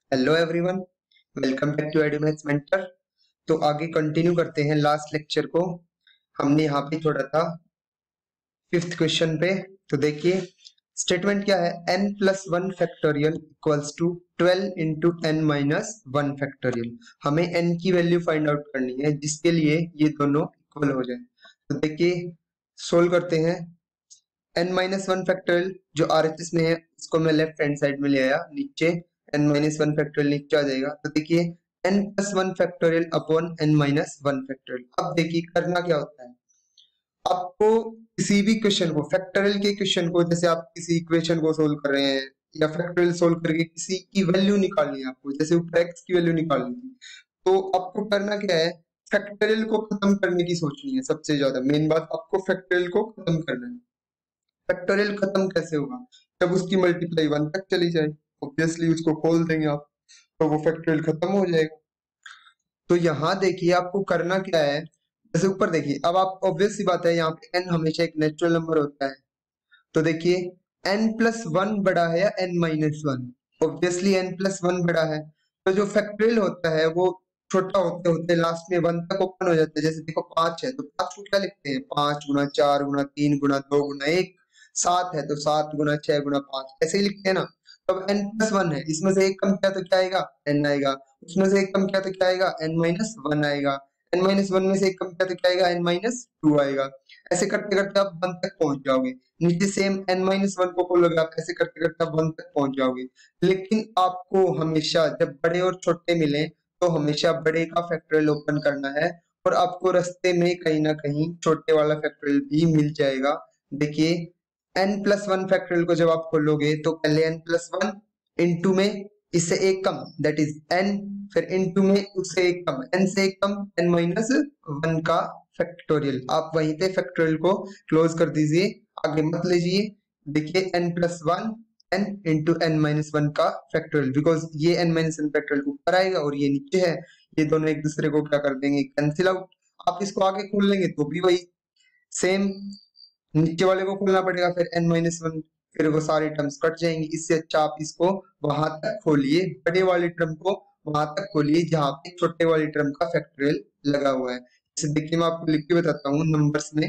Hello everyone, welcome back to EduMaths Mentor. तो आगे continue करते हैं लास्ट लेक्चर को। हमने यहाँ पे छोड़ा था फिफ्थ क्वेश्चन पे। तो देखिए स्टेटमेंट क्या है, n plus one factorial equals to 12 into N minus one factorial. हमें n की वैल्यू फाइंड आउट करनी है जिसके लिए ये दोनों इक्वल हो जाए। तो देखिए सोल्व करते हैं। n माइनस वन फैक्टोरियल जो RHS में है इसको मैं लेफ्ट हैंड साइड में ले आया नीचे, n माइनस वन फैक्टोरियल नीचे आ जाएगा। तो देखिए n plus one factorial upon n minus one factorial. अब देखिए करना क्या होता है, आपको किसी भी क्वेश्चन को, फैक्टोरियल के क्वेश्चन को, जैसे आप किसी इक्वेशन को सोल्व कर रहे हैं या फैक्टोरियल सोल्व करके किसी की वैल्यू निकालनी है आपको, जैसे ऊपर x की वैल्यू निकालनी थी, तो आपको करना क्या है, फैक्टोरियल को खत्म करने की सोचनी है। सबसे ज्यादा मेन बात, आपको फैक्टोरियल को खत्म करना है। फैक्टोरियल खत्म कैसे होगा, जब उसकी मल्टीप्लाई वन तक चली जाए, ऑब्वियसली उसको खोल देंगे आप, तो वो फैक्टोरियल खत्म हो जाएगा। तो यहाँ देखिए आपको करना क्या है, जैसे ऊपर देखिए, अब आप ऑब्वियस सी बात है यहाँ पे n हमेशा एक नेचुरल नंबर होता है। तो देखिए n प्लस वन बड़ा है या n minus one, obviously n plus one बड़ा है। तो जो फैक्टोरियल होता है वो छोटा होते होते लास्ट में वन तक ओपन हो जाता है। जैसे देखो पांच है तो पांच को क्या लिखते हैं, पांच गुना चार गुना तीन गुना दो गुना एक। सात है तो सात गुना छह गुना पांच, ऐसे ही लिखते हैं ना। तो अब n प्लस वन है, इसमें से एक कम किया तो क्या आएगा, n आएगा। उसमें से एक कम किया तो क्या आएगा, n माइनस वन आएगा। n माइनस वन में से एक कम किया तो क्या आएगा, n माइनस टू आएगा। ऐसे करते करते आप वन तक पहुंच जाओगे। नीचे सेम n माइनस वन को खोलोगे आप, ऐसे करते करते आप वन तक पहुंच जाओगे। लेकिन आपको हमेशा जब बड़े और छोटे मिले तो हमेशा बड़े का फैक्टोरियल ओपन करना है, और आपको रास्ते में कहीं ना कहीं छोटे वाला फैक्टोरियल भी मिल जाएगा। देखिए n प्लस वन फैक्टोरियल को जब आप खोलोगे तो पहले n प्लस वन इंटू में इससे एक कम दैट इज n, फिर इंटू में उससे एक कम n से एक कम n माइनस वन का फैक्टोरियल। आप वहीं पे फैक्टोरियल को क्लोज कर दीजिए, आगे मत लीजिए। देखिए n plus one n into n minus one का फैक्टोरियल, बिकॉज ये n माइनस वन फैक्टोरियल ऊपर आएगा और ये नीचे है, ये दोनों एक दूसरे को क्या कर देंगे, कैंसिल आउट। आप इसको आगे खोल लेंगे तो भी वही सेम, नीचे वाले को खोलना पड़ेगा फिर n माइनस वन, फिर वो सारी टर्म्स कट जाएंगी। इससे अच्छा आप इसको वहां तक खोलिए, बड़े वाली टर्म को वहां तक खोलिए जहां पे छोटे वाली टर्म का फैक्टोरियल लगा हुआ है। जैसे देखिए मैं आपको लिख के बताता हूँ नंबर्स में।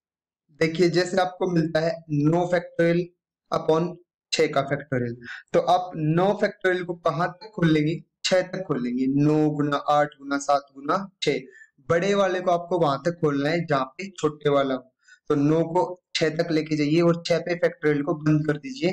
देखिए जैसे आपको मिलता है नो फैक्टोरियल अपॉन छह का फैक्टोरियल, तो आप नो फैक्टोरियल को कहाँ तक खोल लेंगे, छह तक खोल लेंगे। नौ गुना आठ गुना सात गुना छह, बड़े वाले को आपको वहां तक खोलना है जहाँ पे छोटे वाला हो। तो नौ को छह तक लेके जाइए और छह पे फैक्टोरियल को बंद कर दीजिए।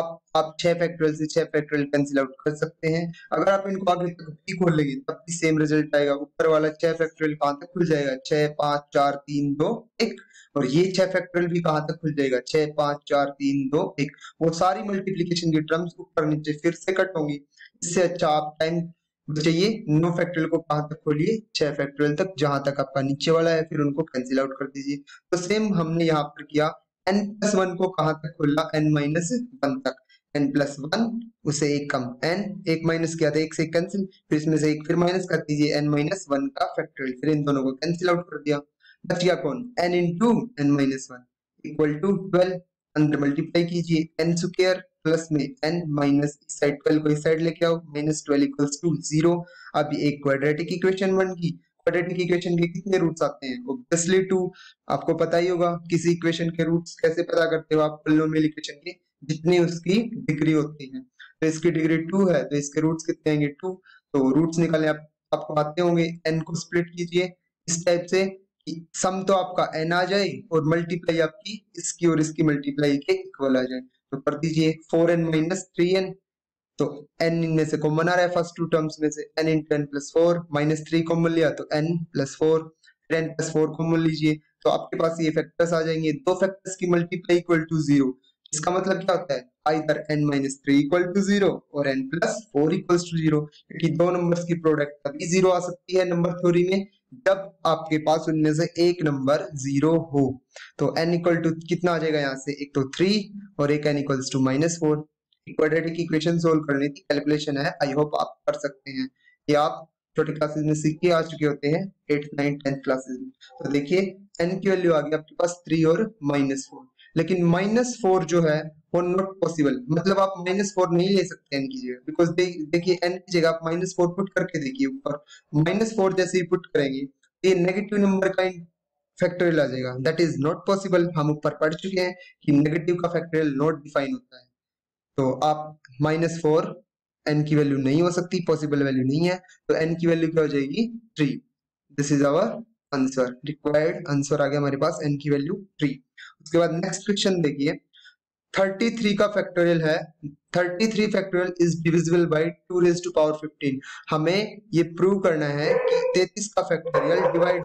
आप छह फैक्टोरियल से छह फैक्टोरियल कैंसिल आउट कर सकते हैं। अगर आप इनको आगे तक भी खोल लेंगे तब भी सेम रिजल्ट आएगा। ऊपर वाला छह फैक्टोरियल कहाँ तक खुल जाएगा, छह पांच चार तीन दो एक, और ये छह फैक्टोरियल भी कहाँ तक खुल जाएगा, छह पांच चार तीन दो एक। वो सारी मल्टीप्लीकेशन की टर्म्स ऊपर नीचे फिर से कट होंगी। इससे अच्छा आप टाइम बचाइए, नो फैक्टोरियल को कहाँ तक खोलिए, छह फैक्टोरियल तक, जहां तक आपका नीचे वाला है फिर उनको कैंसिल आउट कर दीजिए। तो सेम हमने यहाँ पर किया, n प्लस वन को कहाँ तक खोला, n माइनस वन तक। n प्लस वन उसे एक कम n, एक माइनस किया था एक से कैंसिल, फिर इसमें से एक फिर माइनस कर दीजिए, n माइनस वन का फैक्टोरियल, फिर इन दोनों को कैंसिल आउट कर दिया। बच गया कौन, n into n minus one equal to 12। अंदर मल्टीप्लाई कीजिए, n स्क्वायर प्लस में n माइनस इस साइड 12 को इस साइड लेके आओ, माइनस 12 इक्वल्स टू 0। अब ये एक क्वाड्रेटिक इक्वेशन बन गई। क्वाड्रेटिक इक्वेशन के कितने रूट्स आते हैं, ऑब्वियसली 2। आपको पता ही होगा किसी इक्वेशन के रूट्स कैसे पता करते हो आप, पोलिनोमियल इक्वेशन की जितनी उसकी डिग्री होती है। तो इसकी डिग्री 2 है तो इसके रूट्स कितने आएंगे, 2। तो रूट्स निकालने आपको आते होंगे। n को स्प्लिट कीजिए इस टाइप से कि सम तो आपका n आ जाए और मल्टीप्लाई आपकी इसकी और इसकी मल्टीप्लाई के इक्वल आ जाए। तो कर दीजिए 4n माइनस 3n। तो n इनमें से कॉमन आ रहा है फर्स्ट टू टर्म्स में से, n into N plus four, minus three common लिया तो n प्लस फोर, फिर n प्लस फोर कॉमन लीजिए तो आपके पास ये फैक्टर्स आ जाएंगे। दो फैक्टर्स की मल्टीप्लाई इक्वल टू 0, इसका मतलब क्या होता है, either n minus three equal to 0 और n plus four equal to 0, क्योंकि दो नंबर्स की प्रोडक्ट तभी 0 आ सकती है नंबर थ्योरी में जब आपके पास उनमें से एक नंबर 0 हो। तो n इक्वल टू कितना आ जाएगा यहाँ से, एक तो 3 और एक n equals to minus four. Quadratic equation solve करने की कैलकुलेशन है, आई होप आप कर सकते हैं। ये आप छोटे क्लासेस में सीख के आ चुके होते हैं, 8th 9th 10th क्लासेस में। तो देखिए n की वैल्यू आ गई आपके पास 3 और माइनस फोर। लेकिन -4 जो है वो नॉट पॉसिबल, मतलब आप -4 नहीं ले सकते n की जगह, बिकॉज देखिए n की जगह आप -4 पुट करके देखिए, ऊपर -4 जैसे ही पुट करेंगे ये नेगेटिव नंबर का फैक्टोरियल आ जाएगा, दैट इज नॉट पॉसिबल। हम ऊपर पढ़ चुके हैं कि नेगेटिव का फैक्टोरियल नॉट डिफाइन होता है, तो आप -4 n की वैल्यू नहीं हो सकती, पॉसिबल वैल्यू नहीं है, तो n की वैल्यू क्या हो जाएगी 3। This is our answer, required answer आ गया हमारे पास, n की वैल्यू 3। उसके बाद नेक्स्ट क्वेश्चन देखिए, 33 का फैक्टोरियल है, 33 factorial is divisible by 2 raise to power 15। हमें ये प्रूव करना है कि 33 का फैक्टोरियल डिवाइड,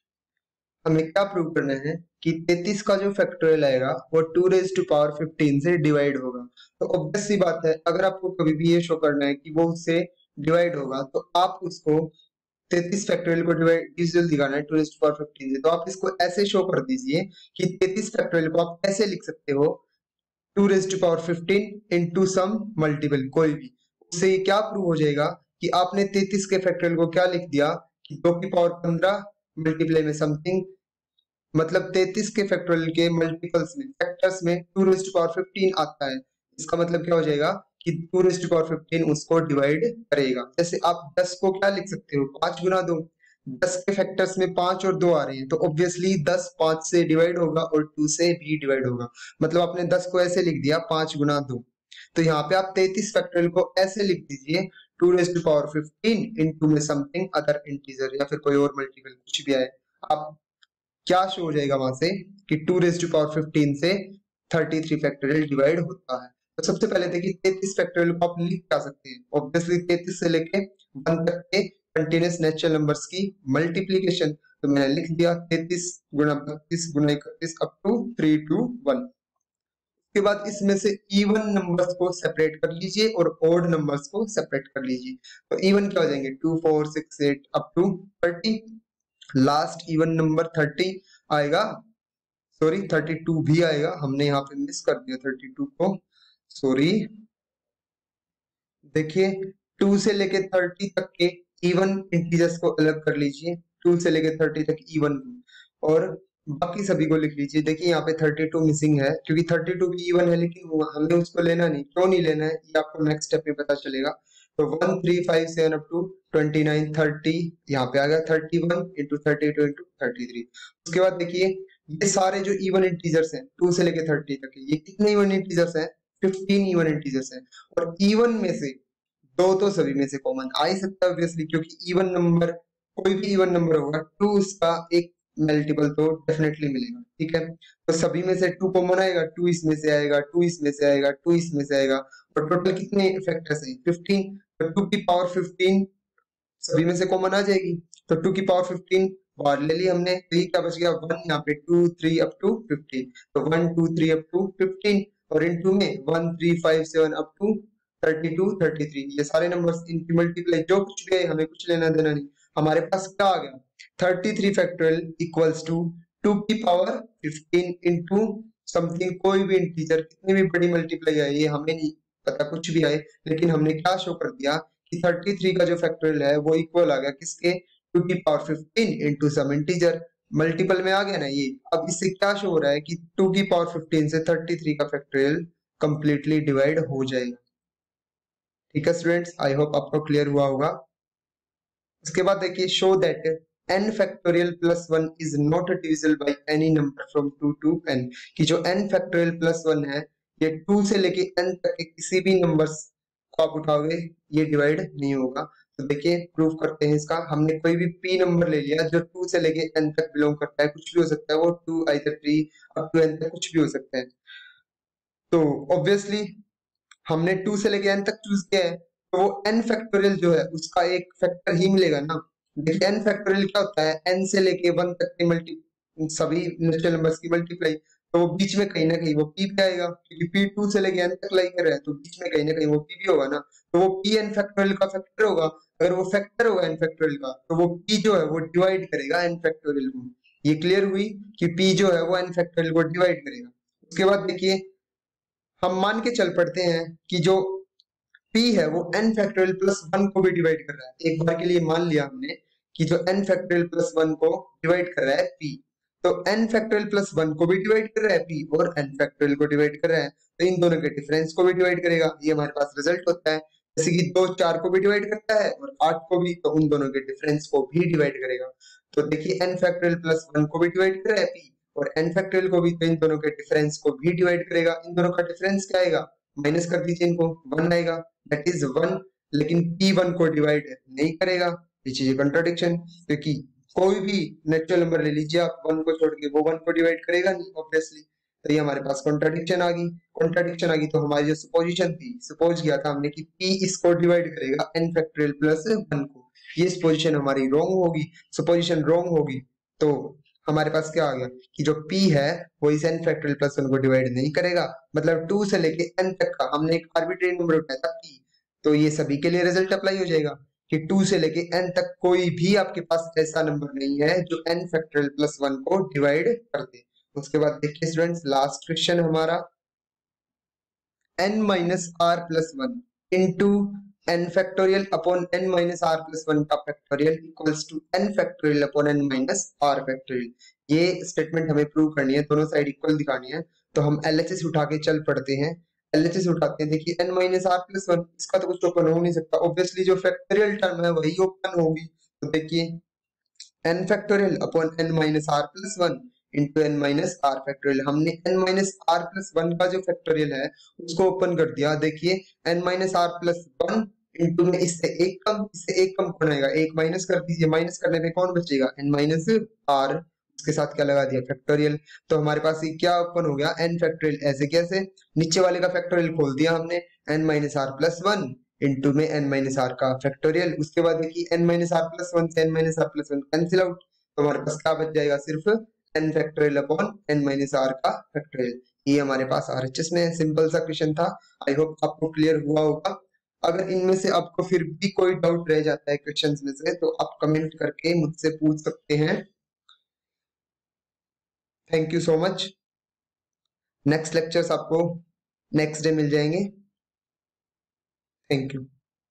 हमें क्या प्रूव करना है कि 33 का जो फैक्टोरियल आएगा वो 2 रेज टू पावर 15 से डिवाइड होगा। तो ऑब्वियस सी बात है, अगर आपको कभी भी ये शो करना है कि वो उससे डिवाइड होगा, तो आप उसको 33 फैक्टोरियल को डिविजिबल दिखाना है 2 रेज टू पावर 15 से, तो आप इसको ऐसे शो कर दीजिए कि 33 फैक्टोरियल को आप कैसे लिख सकते हो, 2 raise to power 15 into some multiple कोई भी। उससे ये क्या प्रूव हो जाएगा कि आपने 33 के फैक्टोरियल को क्या लिख दिया कि 2 की पावर 15 मल्टीप्लाई में समथिंग, मतलब 33 के फैक्टोरियल के मल्टीपल्स में, फैक्टर्स में 2 रेज टू पावर 15 आता है। इसका मतलब क्या हो जाएगा कि 2 रेज टू पावर 15 उसको डिवाइड करेगा। जैसे आप 10 को क्या लिख सकते हो, 5 गुना 2, 10 के फैक्टर्स में 5 और 2 आ रहे हैं, तो ऑब्वियसली 10 5 से डिवाइड होगा और 2 से भी डिवाइड होगा, मतलब आपने 10 को ऐसे लिख दिया 5 गुना 2। तो यहाँ पे आप 33 फैक्टोरियल को ऐसे लिख दीजिए 2 रेज टू पावर 15 इनटू में समथिंग अदर इंटीजर या फिर कोई और मल्टीपल कुछ भी आए, आप क्या शो हो जाएगा वहां से कि 2 रेज टू पावर 15 से 33 फैक्टोरियल डिवाइड होता है। तो सबसे पहले देखिए 33 फैक्टोरियल को आप लिख क्या सकते हैं, ऑब्वियसली 33 से लेके 1 तक के कंटीन्यूअस नेचुरल नंबर्स की मल्टीप्लीकेशन। तो मैंने लिख दिया 33 गुना 32 गुना 31 अप टू 3 टू 1। उसके बाद इसमें से इवन नंबर्स को सेपरेट कर लीजिए और ओड नंबर्स को सेपरेट कर लीजिए। तो इवन क्या हो जाएंगे 2 4 6 8 up to 30, last even number 30 आएगा, सॉरी 32 भी आएगा, हमने यहाँ पे मिस कर दिया 32 को, सॉरी। देखिए 2 से लेके 30 तक के इवन इंटीजर्स को अलग कर लीजिए, 2 से लेके 30 तक इवन, और बाकी सभी को लिख लीजिए। देखिए यहाँ पे 32 मिसिंग है क्योंकि 32 भी इवन है, लेकिन हमें उसको लेना नहीं, क्यों नहीं लेना है ये आपको नेक्स्ट स्टेप में पता चलेगा। तो 1 3 5 7 अप टू 29 30, यहाँ पे आ गया 31 इंटू 32 इंटू 33। उसके बाद देखिए ये सारे जो इवन इंटीजर्स हैं 2 से लेके 30 तक के, ये कितने इवन इंटीजर्स हैं, 15 इवन इंटीजर्स हैं, और इवन में से दो तो सभी में से कॉमन आ ही सकता है ऑब्वियसली, क्योंकि इवन नंबर कोई भी इवन नंबर होगा 2 उसका एक मल्टीपल तो डेफिनेटली मिलेगा, ठीक है। तो सभी में से 2 कॉमन आएगा, 2 इसमें से आएगा, 2 इसमें से आएगा, 2 इसमें से आएगा, और टोटल कितने फैक्टर्स हैं 15। तो 2 की पावर 15 सभी में से कॉमन आ जाएगी, तो 2 की पावर 15 बाहर ले ली हमने, तो ये क्या बच गया 1, यहाँ पे 2 3 अप टू 15, तो 1 2 3 अप टू 15, और इनटू में 1 3 5 7 अप टू 32 33, ये सारे नंबर्स इनकी मल्टीप्लाई जो कुछ भी है हमें कुछ लेना देना नहीं। हमारे पास क्या आ गया 33 फैक्टोरियल इक्वल्स टू 2 की पावर 15 इंटू समथिंग, कोई भी इंटीजर कितनी भी बड़ी मल्टीप्लाई आए ये हमें नहीं पता, कुछ भी आए, लेकिन हमने क्या शो कर दिया कि 33 का जो फैक्टोरियल है वो इक्वल आ गया किसके 2 की power 15 into some integer, multiple में आ गया ना ये। अब इससे क्या शो हो रहा है कि 2 की पावर 15 से 33 का फैक्टोरियल कंप्लीटली डिवाइड हो जाएगा। ठीक है स्टूडेंट्स, आई होप आपको क्लियर हुआ होगा। उसके बाद देखिए show that n factorial plus 1 is not divisible by any number from 2 to n, कि जो n फैक्टोरियल प्लस 1 है ये 2 से लेके n तक के किसी भी नंबर्स को आप उठाओगे ये डिवाइड नहीं होगा। तो देखिए प्रूफ करते हैं इसका, हमने कोई भी p नंबर ले लिया जो 2 से लेके n तक बिलोंग करता है, कुछ भी हो सकता है वो 2 आइदर 3 अप टू n तक कुछ भी हो सकता है। तो ऑब्वियसली हमने 2 से लेके n तक चूज किया है, तो वो n फैक्टोरियल जो है उसका एक फैक्टर ही मिलेगा ना। देखिए n फैक्टोरियल क्या होता है, n से लेके 1 तक के सभी नेचुरल नंबर्स की मल्टीप्लाई, तो वो बीच में कहीं ना कहीं वो p पे आएगा, क्योंकि p 2 से लेके n तक लाई कर रहा है, तो बीच में कहीं ना कहीं वो p भी होगा ना, तो वो p n फैक्टोरियल का फैक्टर होगा। अगर वो फैक्टर होगा n फैक्टोरियल का, तो वो p जो है वो डिवाइड करेगा n फैक्टोरियल को। ये क्लियर हुई कि p जो है वो n फैक्टोरियल को डिवाइड करेगा। उसके बाद देखिए हम मान के चल पड़ते हैं कि जो p है वो n फैक्टोरियल प्लस 1 को भी डिवाइड कर रहा है। एक बार के लिए मान लिया हमने कि जो n फैक्टोरियल प्लस 1 को डिवाइड कर रहा है p, तो n फैक्टोरियल प्लस 1 को भी डिवाइड कर रहा है p और n फैक्टोरियल को डिवाइड कर रहा है, तो इन दोनों के डिफरेंस को भी डिवाइड करेगा, ये हमारे पास रिजल्ट होता है। जैसे कि 2 4 को भी डिवाइड करता है और 8 को भी, तो उन दोनों के डिफरेंस को भी डिवाइड करेगा। तो देखिए n फैक्टोरियल प्लस 1 को भी डिवाइड कर रहा है p और n फैक्टोरियल को भी, तो इन दोनों के डिफरेंस को भी डिवाइड करेगा। इन दोनों का डिफरेंस क्या आएगा, माइनस कर दीजिए इनको, 1 आएगा, दैट इज 1। लेकिन p1 को डिवाइड नहीं करेगा, ये चीज कंट्राडिक्शन, क्योंकि कोई भी नेचुरल नंबर ले लीजिए आप, 1 को छोड़ के वो 1 को डिवाइड करेगा नहीं ऑब्वियसली, तो ये हमारे पास कॉन्ट्राडिक्शन आ गई। कॉन्ट्राडिक्शन आ गई तो हमारी जो सपोजिशन थी, सपोज किया था हमने कि p इसको डिवाइड करेगा n फैक्टोरियल प्लस 1 को, ये सपोजिशन हमारी रॉन्ग होगी, सपोजिशन रॉन्ग होगी, तो हमारे पास क्या आ गया कि जो p है वो इस n फैक्टोरियल प्लस 1 को डिवाइड नहीं करेगा। मतलब 2 से लेके n तक का हमने एक आर्बिट्रेरी नंबर उठाया था p, तो ये सभी के लिए रिजल्ट अप्लाई हो जाएगा कि 2 से लेके n तक कोई भी आपके पास ऐसा नंबर नहीं है जो n फैक्टोरियल प्लस 1 को डिवाइड कर दे। उसके बाद देखिए स्टूडेंट्स, लास्ट क्वेश्चन हमारा n minus R plus 1 into n factorial upon n minus R plus 1 का factorial equals to n factorial upon n minus R factorial. ये स्टेटमेंट हमें प्रूव करनी है, दोनों साइड इक्वल दिखानी है, तो हम LHS उठा के चल पड़ते हैं। LHS उठाते हैं, देखिए n माइनस आर प्लस 1, इसका तो कुछ ओपन हो नहीं सकता, ऑब्वियसली जो फैक्टोरियल टर्म है वही ओपन होगी। तो देखिए n factorial upon n minus R plus 1 into n minus R factorial, हमने n माइनस आर प्लस 1 का जो फैक्टोरियल है उसको ओपन कर दिया। देखिए n minus R plus 1 into में इससे एक कम कौन आएगा, एक माइनस कर दीजिए, माइनस करने पे कौन बचेगा, n माइनस आर, उसके साथ क्या लगा दिया, फैक्टोरियल। तो हमारे पास ये क्या ओपन हो गया, n फैक्टोरियल। ऐसे कैसे, नीचे वाले का फैक्टोरियल खोल दिया हमने, n minus R plus 1 into में n माइनस आर का फैक्टोरियल। उसके बाद देखिए n माइनस आर प्लस 1 से n minus R plus 1 cancel out, तो हमारे पास क्या बच जाएगा, सिर्फ n factorial upon n minus R का फैक्टोरियल। ये हमारे पास RHS में सिंपल सा क्वेश्चन था। आई होप आपको क्लियर हुआ होगा। अगर इनमें से आपको फिर भी कोई डाउट रह जाता है क्वेश्चंस में से, तो आप कमेंट करके मुझसे पूछ सकते हैं। Thank you so much. Next lectures आपको नेक्स्ट डे मिल जाएंगे। Thank you.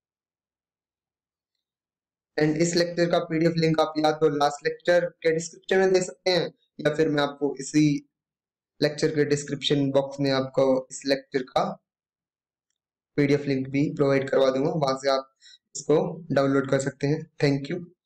एंड इस लेक्चर का PDF लिंक आप या तो लास्ट लेक्चर के डिस्क्रिप्शन में दे सकते हैं, या फिर मैं आपको इसी लेक्चर के डिस्क्रिप्शन बॉक्स में आपको इस लेक्चर का PDF लिंक भी प्रोवाइड करवा दूंगा, वहां से आप इसको डाउनलोड कर सकते हैं। Thank you.